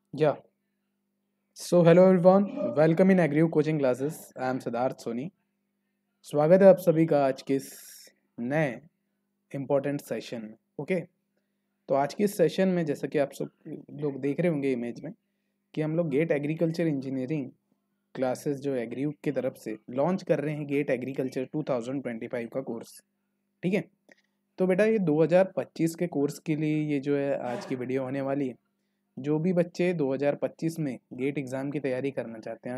Yeah. So hello everyone, welcome in Agri coaching classes. I am Siddharth Soni. स्वागत है आप सभी का आज के इस नए इम्पोर्टेंट सेशन में। ओके, तो आज के इस सेशन में जैसा कि आप सब लोग देख रहे होंगे इमेज में कि हम लोग गेट एग्रीकल्चर इंजीनियरिंग क्लासेस जो एग्रीयूक की तरफ से लॉन्च कर रहे हैं गेट एग्रीकल्चर 2025 का कोर्स। ठीक है, तो बेटा ये 2025 के कोर्स के लिए ये जो है आज की वीडियो होने वाली है। जो भी बच्चे 2025 में गेट एग्ज़ाम की तैयारी करना चाहते हैं,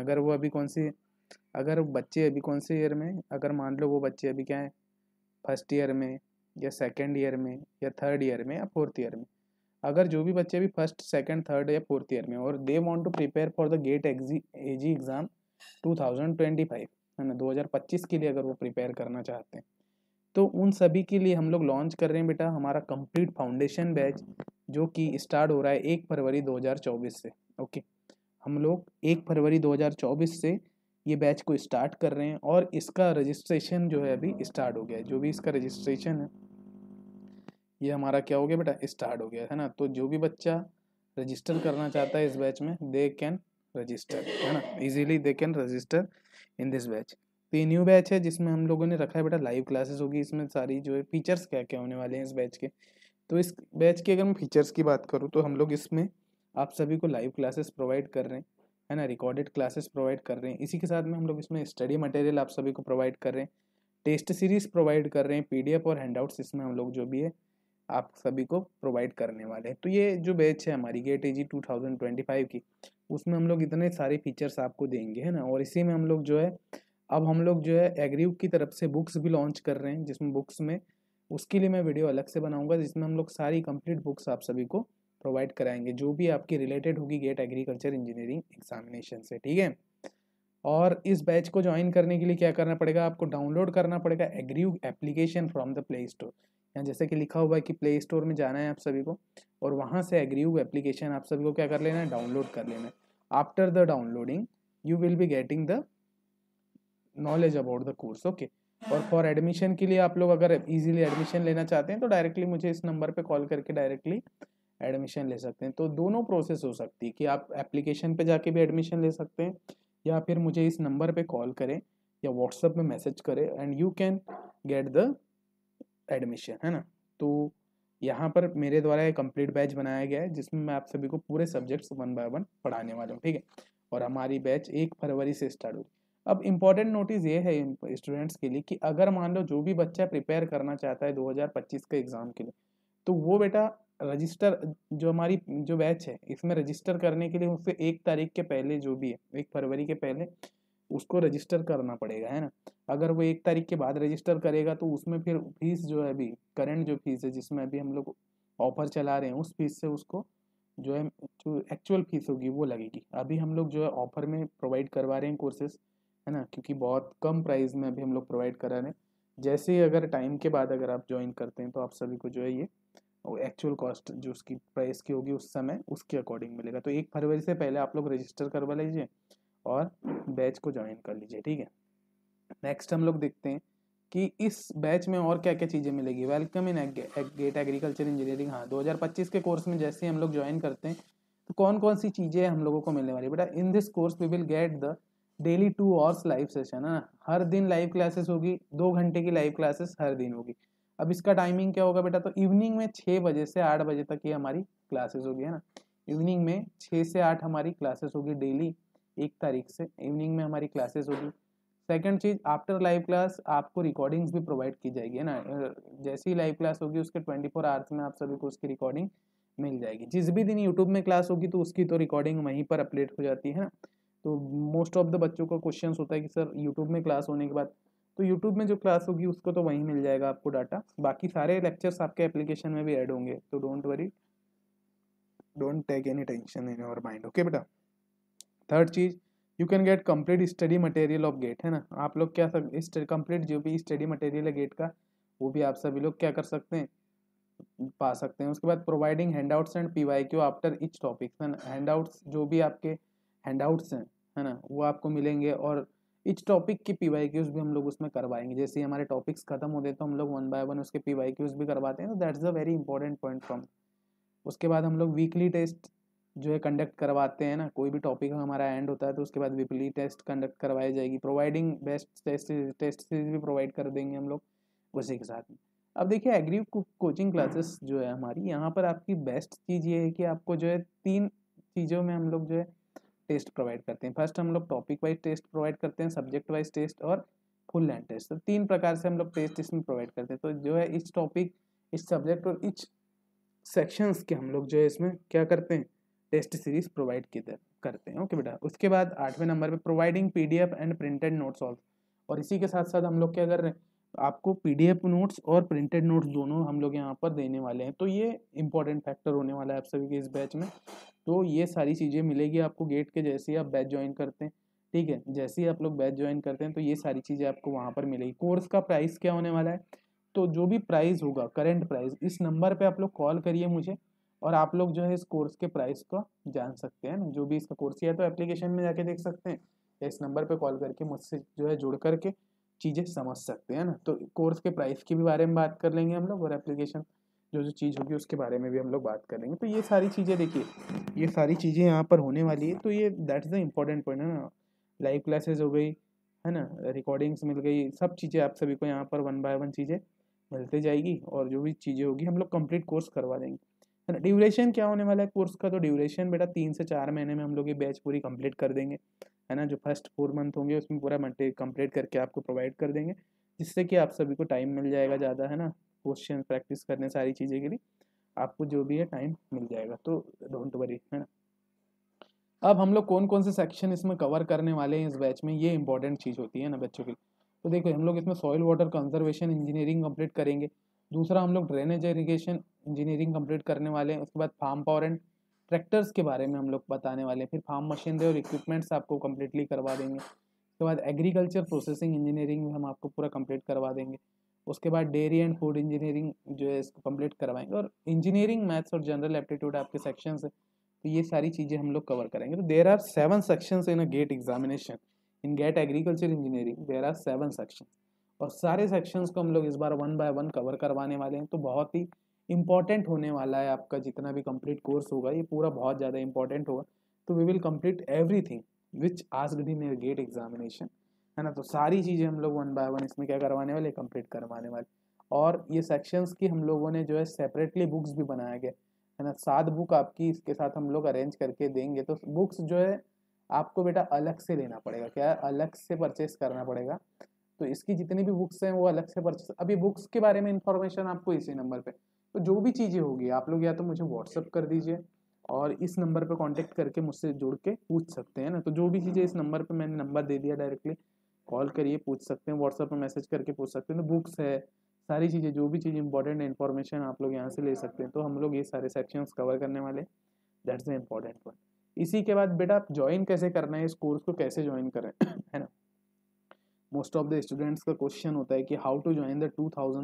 अगर बच्चे अभी कौन से ईयर में, अगर मान लो वो बच्चे अभी क्या है, फर्स्ट ईयर में या सेकेंड ईयर में या थर्ड ईयर में या फोर्थ ईयर में, अगर जो भी बच्चे अभी फर्स्ट सेकेंड थर्ड या फोर्थ ईयर में और they want to prepare for the GATE AG exam 2025, है ना, 2025 के लिए अगर वो प्रिपेयर करना चाहते हैं तो उन सभी के लिए हम लोग लॉन्च कर रहे हैं बेटा हमारा कंप्लीट फाउंडेशन बैच, जो कि स्टार्ट हो रहा है 1 फरवरी 2024 से। ओके, हम लोग 1 फरवरी 2024 से ये बैच को स्टार्ट कर रहे हैं और इसका रजिस्ट्रेशन जो है अभी स्टार्ट हो गया है। जो भी इसका रजिस्ट्रेशन है ये हमारा क्या हो गया बेटा, स्टार्ट हो गया है ना। तो जो भी बच्चा रजिस्टर करना चाहता है इस बैच में, दे कैन रजिस्टर, है ना, easily they can register in this batch. तो ये न्यू बैच है जिसमें हम लोगों ने रखा है बेटा लाइव क्लासेस होगी। इसमें सारी जो है फीचर्स क्या क्या होने वाले हैं इस बैच के। तो इस बैच के अगर मैं फीचर्स की बात करूँ तो हम लोग इसमें आप सभी को लाइव क्लासेस प्रोवाइड कर रहे हैं, है ना, रिकॉर्डेड क्लासेस प्रोवाइड कर रहे हैं। इसी के साथ में हम लोग इसमें स्टडी मटेरियल आप सभी को प्रोवाइड कर रहे हैं, टेस्ट सीरीज प्रोवाइड कर रहे हैं, पीडीएफ और हैंडआउट्स इसमें हम लोग जो भी है आप सभी को प्रोवाइड करने वाले हैं। तो ये जो बैच है हमारी गेट एजी 2025 की, उसमें हम लोग इतने सारे फीचर्स आपको देंगे, है ना। और इसी में हम लोग जो है, अब हम लोग जो है एग्रीव की तरफ से बुक्स भी लॉन्च कर रहे हैं, जिसमें बुक्स में उसके लिए मैं वीडियो अलग से बनाऊंगा, जिसमें हम लोग सारी कंप्लीट बुक्स आप सभी को प्रोवाइड कराएंगे जो भी आपकी रिलेटेड होगी गेट एग्रीकल्चर इंजीनियरिंग एग्जामिनेशन से। ठीक है, और इस बैच को ज्वाइन करने के लिए क्या करना पड़ेगा, आपको डाउनलोड करना पड़ेगा Agriv application from the Play Store. यहाँ जैसे कि लिखा हुआ है कि प्ले स्टोर में जाना है आप सभी को और वहाँ से एग्रीव एप्लीकेशन आप सभी को क्या कर लेना है, डाउनलोड कर लेना है। After the downloading you will be getting the knowledge about the course. Okay, और फॉर एडमिशन के लिए आप लोग अगर इजीली एडमिशन लेना चाहते हैं तो डायरेक्टली मुझे इस नंबर पे कॉल करके डायरेक्टली एडमिशन ले सकते हैं। तो दोनों प्रोसेस हो सकती है कि आप एप्लीकेशन पे जाके भी एडमिशन ले सकते हैं या फिर मुझे इस नंबर पे कॉल करें या व्हाट्सएप में मैसेज करें and you can get the admission, है ना। तो यहाँ पर मेरे द्वारा एक कंप्लीट बैच बनाया गया है जिसमें मैं आप सभी को पूरे सब्जेक्ट्स वन बाय वन पढ़ाने वाला हूँ। ठीक है, और हमारी बैच 1 फरवरी से स्टार्ट होगी। अब इम्पॉर्टेंट नोटिस ये है स्टूडेंट्स के लिए कि अगर मान लो जो भी बच्चा प्रिपेयर करना चाहता है 2025 के एग्ज़ाम के लिए, तो वो बेटा रजिस्टर, जो हमारी जो बैच है इसमें रजिस्टर करने के लिए उससे 1 तारीख के पहले, जो भी है 1 फरवरी के पहले उसको रजिस्टर करना पड़ेगा, है ना। अगर वो 1 तारीख के बाद रजिस्टर करेगा तो उसमें फिर फीस जो है, अभी करंट जो फीस है जिसमें अभी हम लोग ऑफर चला रहे हैं, उस फीस से उसको जो है, जो एक्चुअल फीस होगी वो लगेगी। अभी हम लोग जो है ऑफर में प्रोवाइड करवा रहे हैं कोर्सेज, है ना, क्योंकि बहुत कम प्राइस में अभी हम लोग प्रोवाइड करा रहे हैं। जैसे ही अगर टाइम के बाद अगर आप ज्वाइन करते हैं तो आप सभी को जो है ये एक्चुअल कॉस्ट जो उसकी प्राइस की होगी उस समय उसके अकॉर्डिंग मिलेगा। तो 1 फरवरी से पहले आप लोग रजिस्टर करवा लीजिए और बैच को ज्वाइन कर लीजिए। ठीक है, नेक्स्ट हम लोग देखते हैं कि इस बैच में और क्या क्या चीज़ें मिलेगी। Welcome in GATE agriculture engineering. हाँ, 2025 के कोर्स में जैसे ही हम लोग ज्वाइन करते हैं तो कौन कौन सी चीज़ें हम लोगों को मिलने वाली है बेटा। In this course we will get the daily 2 hours live session, है ना, हर दिन लाइव क्लासेस होगी, 2 घंटे की लाइव क्लासेस हर दिन होगी। अब इसका टाइमिंग क्या होगा बेटा, तो इवनिंग में 6 बजे से 8 बजे तक ये हमारी क्लासेस होगी, है ना। इवनिंग में 6 से 8 हमारी क्लासेस होगी डेली, 1 तारीख से इवनिंग में हमारी क्लासेस होगी। सेकंड चीज, आफ्टर लाइव क्लास आपको रिकॉर्डिंग्स भी प्रोवाइड की जाएगी, है ना। जैसी ही लाइव क्लास होगी उसके 24 आवर्स में आप सभी को उसकी रिकॉर्डिंग मिल जाएगी। जिस भी दिन यूट्यूब में क्लास होगी तो उसकी तो रिकॉर्डिंग वहीं पर अपलोड हो जाती है ना। तो मोस्ट ऑफ द बच्चों का क्वेश्चंस होता है कि सर यूट्यूब में क्लास होने के बाद, तो यूट्यूब में जो क्लास होगी उसको तो वहीं मिल जाएगा आपको डाटा, बाकी सारे लेक्चर्स आपके एप्लीकेशन में भी ऐड होंगे। तो don't worry, don't take any tension in your mind. Okay बेटा, थर्ड चीज, you can get complete study material of GATE, है ना। आप लोग क्या कंप्लीट जो भी स्टडी मटेरियल है गेट का वो भी आप सभी लोग क्या कर सकते हैं, पा सकते हैं। उसके बाद providing handouts and PYQ after each topic, है ना। हैंडआउट्स जो भी आपके हैंडआउट्स हैं, है ना, वो आपको मिलेंगे और इच टॉपिक की पीवाईक्यूज भी हम लोग उसमें करवाएंगे। जैसे ही हमारे टॉपिक्स खत्म होते हैं तो हम लोग वन बाय वन उसके पीवाईक्यूज भी करवाते हैं। तो that's a very important point from. उसके बाद हम लोग वीकली टेस्ट जो है कंडक्ट करवाते हैं ना, कोई भी टॉपिक हमारा एंड होता है तो उसके बाद वीकली टेस्ट कंडक्ट करवाई जाएगी, प्रोवाइडिंग बेस्ट टेस्ट सीरीज भी प्रोवाइड कर देंगे हम लोग उसी के साथ में। अब देखिए एग्री कोचिंग क्लासेस जो है हमारी, यहाँ पर आपकी बेस्ट चीज़ ये है कि आपको जो है 3 चीज़ों में हम लोग जो है टेस्ट प्रोवाइड करते हैं। फर्स्ट हम लोग टॉपिक वाइज टेस्ट प्रोवाइड करते हैं, सब्जेक्ट वाइज टेस्ट और फुल लेंथ टेस्ट। तो 3 प्रकार से हम लोग टेस्ट इसमें प्रोवाइड करते हैं। तो जो है इस टॉपिक, इस सब्जेक्ट और इच सेक्शंस के हम लोग जो है इसमें क्या करते हैं, टेस्ट सीरीज प्रोवाइड करते हैं। ओके बेटा। उसके बाद 8वें नंबर पे providing PDF and printed notes also, और इसी के साथ साथ हम लोग क्या कर रहे हैं, आपको पीडीएफ नोट्स और प्रिंटेड नोट्स दोनों हम लोग यहाँ पर देने वाले हैं। तो ये इंपॉर्टेंट फैक्टर होने वाला है आप सभी के इस बैच में। तो ये सारी चीज़ें मिलेगी आपको गेट के जैसे ही आप बैच ज्वाइन करते हैं। ठीक है, जैसे ही आप लोग बैच ज्वाइन करते हैं तो ये सारी चीज़ें आपको वहाँ पर मिलेगी। कोर्स का प्राइस क्या होने वाला है, तो जो भी प्राइस होगा, करंट प्राइस, इस नंबर पे आप लोग कॉल करिए मुझे, और आप लोग जो है इस कोर्स के प्राइस को जान सकते हैं ना। जो भी इसका कोर्स है तो एप्लीकेशन में जाके देख सकते हैं, या इस नंबर पे कॉल करके मुझसे जो है जुड़ करके चीज़ें समझ सकते हैं ना। तो कोर्स के प्राइस के भी बारे में बात कर लेंगे हम लोग, और एप्लीकेशन जो जो चीज़ होगी उसके बारे में भी हम लोग बात कर लेंगे। तो ये सारी चीज़ें देखिए, ये सारी चीज़ें यहाँ पर होने वाली है। तो ये दैट्स द इम्पोर्टेंट पॉइंट है ना। लाइव क्लासेस हो गई है ना, रिकॉर्डिंग्स मिल गई, सब चीज़ें आप सभी को यहाँ पर 1 बाय 1 चीज़ें मिलते जाएगी, और जो भी चीज़ें होगी हम लोग कंप्लीट कोर्स करवा देंगे, है ना। ड्यूरेशन क्या होने वाला है कोर्स का, तो ड्यूरेशन बेटा 3 से 4 महीने में हम लोग ये बैच पूरी कंप्लीट कर देंगे, है ना। जो फर्स्ट 4 मंथ होंगे उसमें पूरा मटेरियल कंप्लीट करके आपको प्रोवाइड कर देंगे, जिससे कि आप सभी को टाइम मिल जाएगा ज़्यादा, है ना। क्वेश्चन प्रैक्टिस करने सारी चीज़ें के लिए आपको जो भी है टाइम मिल जाएगा, तो डोंट वरी, है ना। अब हम लोग कौन कौन से सेक्शन इसमें कवर करने वाले हैं इस बैच में, ये इंपॉर्टेंट चीज़ होती है ना बच्चों के लिए। तो देखो हम लोग इसमें soil water conservation engineering complete करेंगे। दूसरा हम लोग ड्रेनेज इरिगेशन इंजीनियरिंग कंप्लीट करने वाले हैं। उसके बाद फार्म पावर एंड ट्रैक्टर्स के बारे में हम लोग बताने वाले हैं। फिर फार्म मशीनरी और इक्विपमेंट्स आपको कम्प्लीटली करवा देंगे। उसके बाद एग्रीकल्चर प्रोसेसिंग इंजीनियरिंग में हम आपको पूरा कंप्लीट करवा देंगे। उसके बाद डेयरी एंड फूड इंजीनियरिंग जो है इसको कंप्लीट करवाएंगे, और इंजीनियरिंग मैथ्स और जनरल एप्टीट्यूड आपके सेक्शन है। तो ये सारी चीज़ें हम लोग कवर करेंगे। तो there are 7 sections in a GATE examination. In GATE agriculture engineering there are 7 section, और सारे सेक्शंस को हम लोग इस बार 1 बाय 1 कवर करवाने वाले हैं। तो बहुत ही इंपॉर्टेंट होने वाला है आपका जितना भी कंप्लीट कोर्स होगा, ये पूरा बहुत ज़्यादा इंपॉर्टेंट होगा। तो we will complete everything which asked in your GATE examination, है ना। तो सारी चीज़ें हम लोग 1 बाय 1 इसमें क्या करवाने वाले, कंप्लीट करवाने वाले। और ये सेक्शंस की हम लोगों ने जो है सेपरेटली बुक्स भी बनाया गया, है ना। 7 बुक आपकी इसके साथ हम लोग अरेंज करके देंगे। तो बुक्स जो है आपको बेटा अलग से लेना पड़ेगा, क्या अलग से परचेस करना पड़ेगा। तो इसकी जितनी भी बुक्स हैं वो अलग से परचेस, अभी बुक्स के बारे में इंफॉर्मेशन आपको इसी नंबर पे। तो जो भी चीज़ें होगी आप लोग या तो मुझे व्हाट्सअप कर दीजिए, और इस नंबर पे कांटेक्ट करके मुझसे जुड़ के पूछ सकते हैं ना। तो जो भी चीज़ें इस नंबर पे मैंने नंबर दे दिया, डायरेक्टली कॉल करिए, पूछ सकते हैं, व्हाट्सअप में मैसेज करके पूछ सकते हैं। तो बुक्स है, सारी चीज़ें, जो भी चीज़ इंपॉर्टेंट इन्फॉर्मेशन आप लोग यहाँ से ले सकते हैं। तो हम लोग ये सारे सेक्शंस कवर करने वाले, दैट्स द इम्पॉर्टेंट पॉइंट। इसी के बाद बेटा आप ज्वाइन कैसे करना है, इस कोर्स को कैसे ज्वाइन करें है ना। मोस्ट ऑफ द स्टूडेंट्स का क्वेश्चन होता है कि how to join the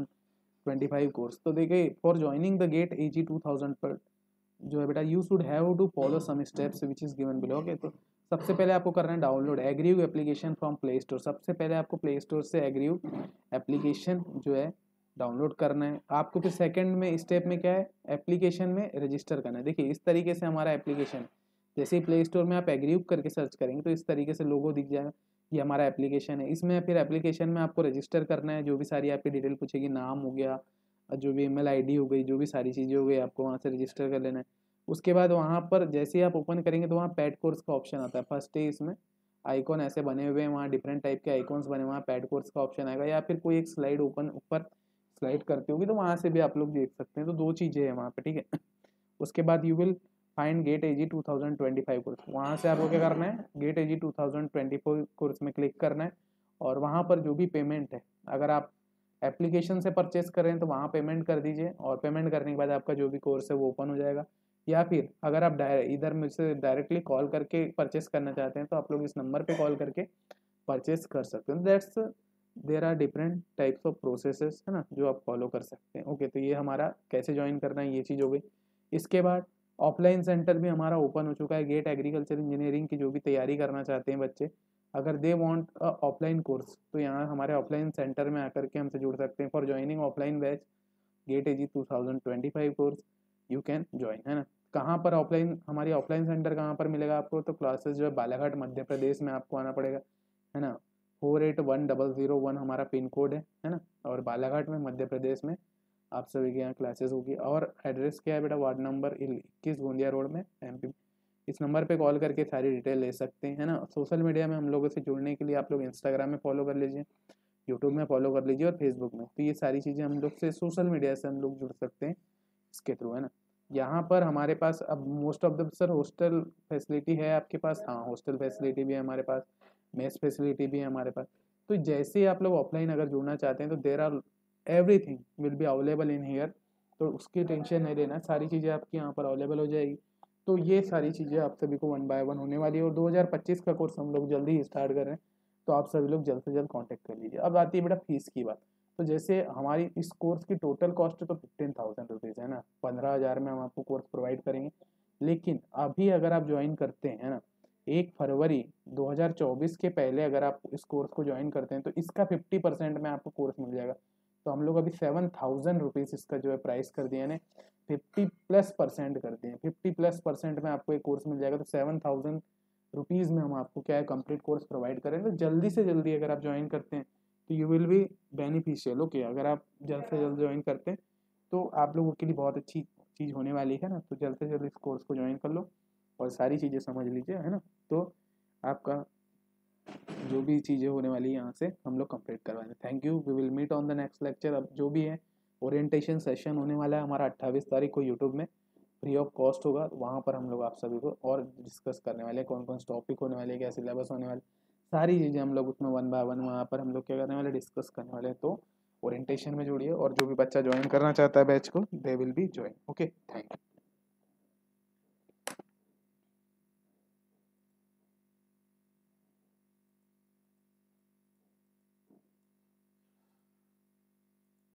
2025 course. तो देखिए for joining the GATE AG 2000 पर जो है बेटा, you should have to follow some steps which is given below. Okay, तो सबसे पहले आपको करना है download Agriv application from Play Store. सबसे पहले आपको प्ले स्टोर से एग्रीव एप्लीकेशन जो है डाउनलोड करना है आपको। फिर सेकंड में स्टेप में क्या है, एप्लीकेशन में रजिस्टर करना है। देखिए इस तरीके से हमारा एप्लीकेशन, जैसे ही प्ले स्टोर में आप एग्रीव करके सर्च करेंगे तो इस तरीके से लोगो दिख जाएगा, ये हमारा एप्लीकेशन है। इसमें फिर एप्लीकेशन में आपको रजिस्टर करना है, जो भी सारी आपकी डिटेल पूछेगी, नाम हो गया, जो भी ईमेल आईडी हो गई, जो भी सारी चीज़ें हो गई, आपको वहाँ से रजिस्टर कर लेना है। उसके बाद वहाँ पर जैसे ही आप ओपन करेंगे तो वहाँ पैड कोर्स का ऑप्शन आता है। फर्स्ट डे इसमें आइकॉन ऐसे बने हुए हैं, वहाँ डिफरेंट टाइप के आइकॉन्स बने हुए हैं, पैड कोर्स का ऑप्शन आएगा, या फिर कोई एक स्लाइड ओपन ऊपर स्लाइड करती होगी तो वहाँ से भी आप लोग देख सकते हैं। तो 2 चीज़ें हैं वहाँ पे, ठीक है। उसके बाद you will find GATE AG 2025 course, वहाँ से आपको क्या करना है, गेट AG 2024 कोर्स में क्लिक करना है, और वहाँ पर जो भी पेमेंट है, अगर आप एप्लीकेशन से परचेस करें तो वहाँ पेमेंट कर दीजिए, और पेमेंट करने के बाद आपका जो भी कोर्स है वो ओपन हो जाएगा। या फिर अगर आप इधर मुझसे डायरेक्टली कॉल करके परचेस करना चाहते हैं तो आप लोग इस नंबर पे कॉल करके परचेस कर सकते हैं। That's there are different types of processes, है ना, जो आप फॉलो कर सकते हैं। ओके, तो ये हमारा कैसे ज्वाइन करना है ये चीज़ हो गई। इसके बाद ऑफलाइन सेंटर भी हमारा ओपन हो चुका है। गेट एग्रीकल्चर इंजीनियरिंग की जो भी तैयारी करना चाहते हैं बच्चे, अगर they want a offline course तो यहाँ हमारे ऑफलाइन सेंटर में आकर के हमसे जुड़ सकते हैं। For joining offline batch GATE AG 2025 course you can join, है ना। कहाँ पर ऑफलाइन, हमारी ऑफलाइन सेंटर कहाँ पर मिलेगा आपको, तो क्लासेस जो है बालाघाट मध्य प्रदेश में आपको आना पड़ेगा, है ना। 481001 हमारा पिन कोड है ना, और बालाघाट में मध्य प्रदेश में आप सभी के यहाँ क्लासेस होगी। और एड्रेस क्या है बेटा, वार्ड नंबर 21 गोंदिया रोड में, MP। इस नंबर पे कॉल करके सारी डिटेल ले सकते हैं, है ना। सोशल मीडिया में हम लोगों से जुड़ने के लिए आप लोग इंस्टाग्राम में फॉलो कर लीजिए, यूट्यूब में फॉलो कर लीजिए और फेसबुक में। तो ये सारी चीज़ें हम लोग से सोशल मीडिया से हम लोग जुड़ सकते हैं इसके थ्रू, है ना। यहाँ पर हमारे पास अब most of the sir hostel facility है आपके पास, हाँ हॉस्टल फैसिलिटी भी है हमारे पास, मेस फैसिलिटी भी है हमारे पास। तो जैसे ही आप लोग ऑफलाइन अगर जुड़ना चाहते हैं तो there are everything will be available in here, तो उसकी टेंशन नहीं लेना, सारी चीज़ें आपकी यहाँ पर अवेलेबल हो जाएगी। तो ये सारी चीज़ें आप सभी को 1 बाय 1 होने वाली है, और 2025 का कोर्स हम लोग जल्दी ही स्टार्ट कर रहे हैं, तो आप सभी लोग जल्द से जल्द कांटेक्ट कर लीजिए। अब आती है बेटा फीस की बात। तो जैसे हमारी इस कोर्स की टोटल कॉस्ट तो 15,000 रुपीज़ है ना, 15,000 में हम आपको कोर्स प्रोवाइड करेंगे। लेकिन अभी अगर आप ज्वाइन करते हैं ना 1 फरवरी 2024 के पहले अगर आप इस कोर्स को ज्वाइन करते हैं तो इसका 50% में आपको कोर्स मिल जाएगा। तो हम लोग अभी 7,000 रुपीज़ इसका जो है प्राइस कर दिया है, 50+% कर दिए, 50+% में आपको एक कोर्स मिल जाएगा। तो 7,000 रुपीज़ में हम आपको क्या है कंप्लीट कोर्स प्रोवाइड करें। तो जल्दी से जल्दी अगर आप ज्वाइन करते हैं तो you will be beneficial. Okay, अगर आप जल्द से जल्द ज्वाइन करते हैं तो आप लोगों के लिए बहुत अच्छी चीज़ होने वाली है ना। तो जल्द से जल्द इस कोर्स को ज्वाइन कर लो और सारी चीज़ें समझ लीजिए, है ना। तो आपका जो भी चीज़ें होने वाली है यहाँ से हम लोग कंप्लीट करवाएंगे। Thank you, we will meet on the next lecture. अब जो भी है ओरिएंटेशन सेशन होने वाला है हमारा 28 तारीख को यूट्यूब में, फ्री ऑफ कॉस्ट होगा। वहाँ पर हम लोग आप सभी को और डिस्कस करने वाले हैं, कौन कौन से टॉपिक होने वाले, क्या सिलेबस होने वाले, सारी चीज़ें हम लोग उसमें 1 बाय 1 वहाँ पर हम लोग क्या करने वाले, डिस्कस करने वाले हैं। तो ओरिएंटेशन में जुड़िए, और जो भी बच्चा ज्वाइन करना चाहता है बैच को, they will be join. Okay, thank you.